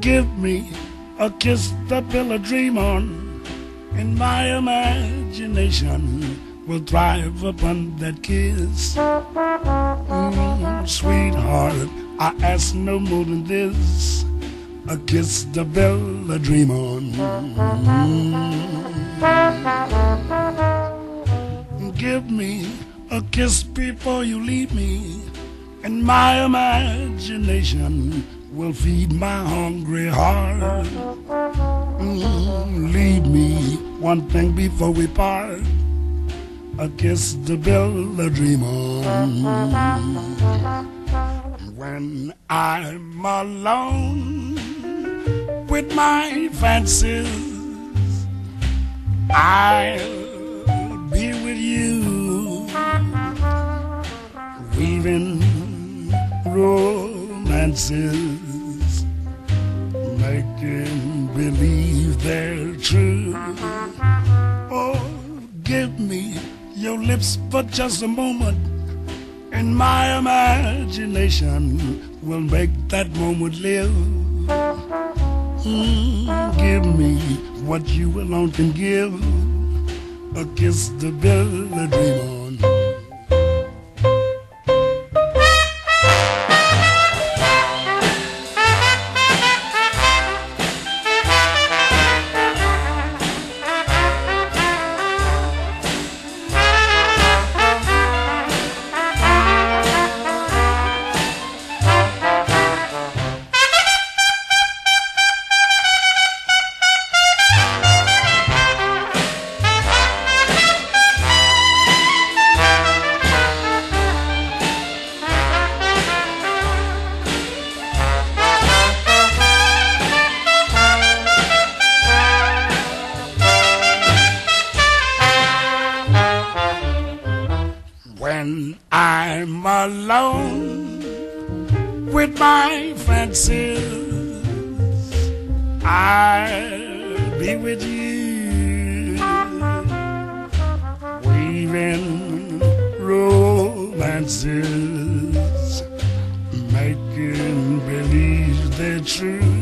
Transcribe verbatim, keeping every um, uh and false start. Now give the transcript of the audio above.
Give me a kiss to build a dream on, and my imagination will thrive upon that kiss. Mm, sweetheart, I ask no more than this, a kiss to build a dream on. Mm. Give me a kiss before you leave me, and my imagination will feed my hungry heart. Mm, leave me one thing before we part, a kiss to build a dream on. When I'm alone with my fancies, I'll be with you, weaving romances, making believe they're true. Oh, give me your lips for just a moment, and my imagination will make that moment live. Mm, give me what you alone can give, a kiss to build a dream on. When I'm alone with my fancies, I'll be with you, weaving romances, making believe they're true.